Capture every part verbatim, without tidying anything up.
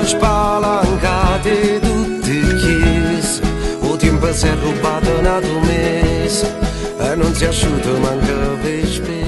spalancate tutte chiese, o tempo si è rubato nato mese e non si è asciutto manca per spese.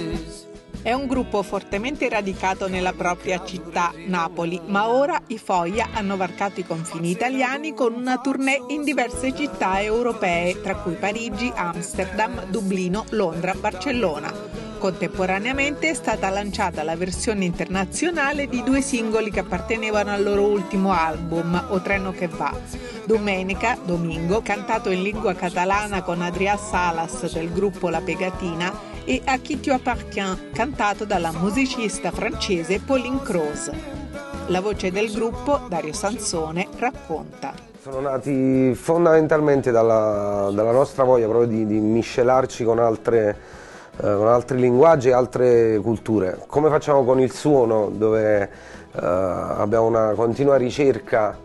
È un gruppo fortemente radicato nella propria città, Napoli, ma ora i Foia hanno varcato i confini italiani con una tournée in diverse città europee, tra cui Parigi, Amsterdam, Dublino, Londra, Barcellona. Contemporaneamente è stata lanciata la versione internazionale di due singoli che appartenevano al loro ultimo album, O treno che va. Domenica, Domingo, cantato in lingua catalana con Adrià Salas del gruppo La Pegatina, e A qui tu appartiens, cantato dalla musicista francese Pauline Croze. La voce del gruppo, Dario Sansone, racconta. Sono nati fondamentalmente dalla, dalla nostra voglia proprio di, di miscelarci con, altre, eh, con altri linguaggi e altre culture. Come facciamo con il suono, dove eh, abbiamo una continua ricerca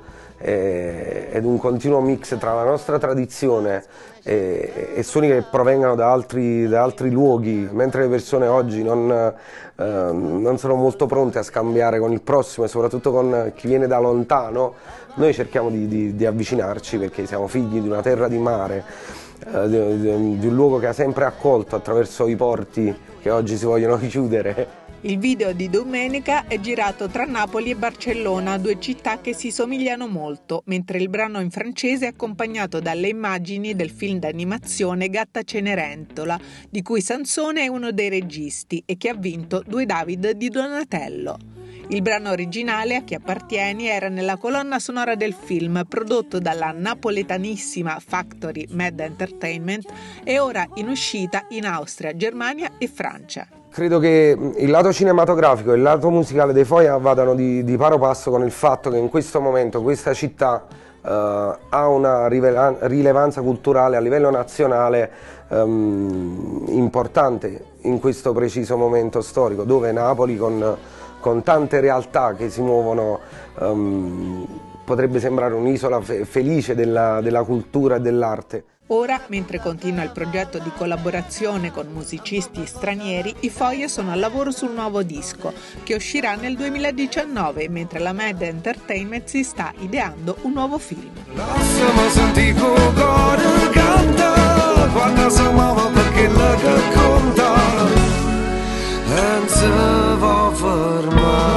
eh, ed un continuo mix tra la nostra tradizione e, e suoni che provengano da altri, da altri luoghi, mentre le persone oggi non, eh, non sono molto pronte a scambiare con il prossimo e soprattutto con chi viene da lontano. Noi cerchiamo di, di, di avvicinarci perché siamo figli di una terra di mare, eh, di, di, di un luogo che ha sempre accolto attraverso i porti che oggi si vogliono chiudere. Il video di Domenica è girato tra Napoli e Barcellona, due città che si somigliano molto, mentre il brano in francese è accompagnato dalle immagini del film d'animazione Gatta Cenerentola, di cui Sansone è uno dei registi e che ha vinto due David di Donatello. Il brano originale, A chi appartieni, era nella colonna sonora del film, prodotto dalla napoletanissima Factory Mad Entertainment e ora in uscita in Austria, Germania e Francia. Credo che il lato cinematografico e il lato musicale dei Foia vadano di, di paro passo con il fatto che in questo momento questa città uh, ha una rilevanza culturale a livello nazionale um, importante in questo preciso momento storico, dove Napoli con, con tante realtà che si muovono um, potrebbe sembrare un'isola fe felice della, della cultura e dell'arte. Ora, mentre continua il progetto di collaborazione con musicisti stranieri, i Foia sono al lavoro sul nuovo disco, che uscirà nel duemiladiciannove, mentre la Mad Entertainment si sta ideando un nuovo film. Lasciami sentire il cuore canta, quando si muove perché la che conta, non si può fermare.